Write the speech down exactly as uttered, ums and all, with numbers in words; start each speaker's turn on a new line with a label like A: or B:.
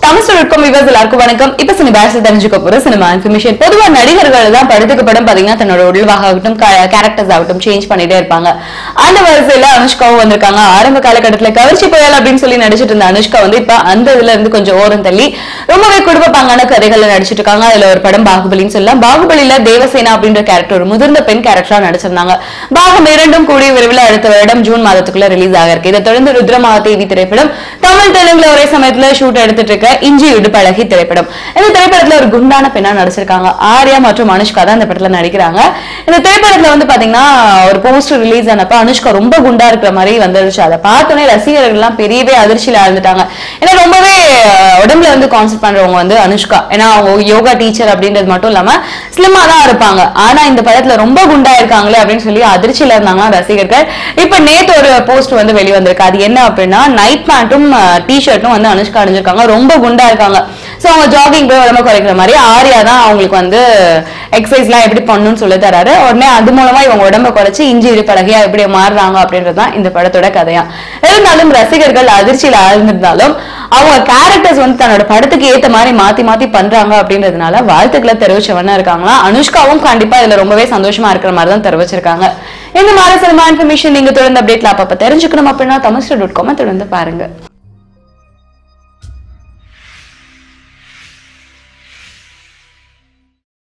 A: Tamil dot com viewers எல்லாருக்கும் வணக்கம். இப்ப சினிமா தெரிஞ்சுக்க போற சினிமா இன்ஃபர்மேஷன். பொதுவா நடிகர்கள் தான் படத்துக்கு படம் பாத்தீங்கன்னா தன்னோட உடல்வாகட்டும் கேரக்டர்ஸ் ஆகட்டும் சேஞ்ச் பண்ணிட்டே இருப்பாங்க. அந்த வரிசையில அனுஷ்காவும் வந்திருக்காங்க. ஆரம்ப காலகட்டத்துல கவர்ச்சி புயல் அப்படின்னு சொல்லி நடிச்சிட்டு இருந்த அனுஷ்கா வந்து இப்ப அந்த இதுல இருந்து கொஞ்சம் ஓரம் தள்ளி ரொம்பவே குடும்ப பாங்கான கதைகள்ல நடிச்சிட்டு இருக்காங்க. அதுல ஒரு படம் பாகுபலின்னு சொல்லலாம். பாகுபலியில தேவசேனா அப்படின்ற கேரக்டர் ஒரு முதிர்ந்த பெண் கேரக்டரா நடிச்சிருந்தாங்க. பாகம் இரண்டும் கூடிய விரைவில் அடுத்த வருடம் ஜூன் மாதத்துக்குள்ள ரிலீஸ் ஆக இருக்கு. இதை தொடர்ந்து ருத்ரமாதேவி திரைப்படம் தமிழ் தெலுங்குல ஒரே சமயத்துல ஷூட் எடுத்துட்டு இருக்க இஞ்சி இடுப்பழகி திரைப்படம். இந்த திரைப்படத்துல ஒரு குண்டான பெண்ணா நடிச்சிருக்காங்க. ஆர்யா மற்றும் அனுஷ்கா தான் இந்த படத்துல நடிக்கிறாங்க. இந்த திரைப்படத்துல வந்து பாத்தீங்கன்னா ஒரு போஸ்டர் ரிலீஸ் ஆனப்ப அனுஷ்கா ரொம்ப குண்டா இருக்கிற மாதிரி வந்துருச்சு. அதை பார்த்தோன்னே ரசிகர்கள் எல்லாம் பெரியவே அதிர்ச்சியில ஆழ்ந்துட்டாங்க. ஏன்னா ரொம்பவே உடம்புல வந்து கான்சென்ட் பண்றவங்க வந்து அனுஷ்கா. ஏன்னா அவங்க யோகா டீச்சர் அப்படின்றது மட்டும் இல்லாம ஸ்லிம்மா தான் இருப்பாங்க. ஆனா இந்த படத்துல ரொம்ப குண்டா இருக்காங்களே அப்படின்னு சொல்லி அதிர்ச்சியில இருந்தாங்க ரசிகர்கள். இப்ப நேத்து ஒரு போஸ்ட் வந்து வெளிவந்திருக்கு. அது என்ன அப்படின்னா நைட் பேண்ட்டும் டி ஷர்ட்டும் வந்து அனுஷ்கா அணிஞ்சிருக்காங்க. ரொம்ப குண்டா இருக்காங்க. சோ அவங்க ஜாகிங் போய் உடம்பு குறைக்கிற மாதிரி ஆர்யா தான் அவங்களுக்கு வந்து எக்ஸசைஸ் எல்லாம் எப்படி பண்ணணும்னு சொல்லி தராரு. உடனே அது மூலமா இவங்க உடம்ப குறைச்சு இஞ்சி இடுப்பழகியா எப்படி மாறுறாங்க அப்படின்றதுதான் இந்த படத்தோட கதையா. இருந்தாலும் ரசிகர்கள் அதிர்ச்சியில ஆழ்ந்திருந்தாலும் அவங்க கேரக்டர்ஸ் வந்து தன்னோட படத்துக்கு ஏத்த மாதிரி மாத்தி மாத்தி பண்றாங்க அப்படின்றதுனால வாழ்த்துக்களை தெரிவிச்சவனா இருக்காங்களா. அனுஷ்காவும் கண்டிப்பா இதுல ரொம்பவே சந்தோஷமா இருக்கிற மாதிரி தான் தெரிவிச்சிருக்காங்க. இந்த மாதிரி சினிமா இன்ஃபர்மேஷன் நீங்க தொடர்ந்து அப்டேட்ல அப்பப்ப தெரிஞ்சுக்கணும் அப்படின்னா தமிழ் டாட் காம் தொடர்ந்து பாருங்க.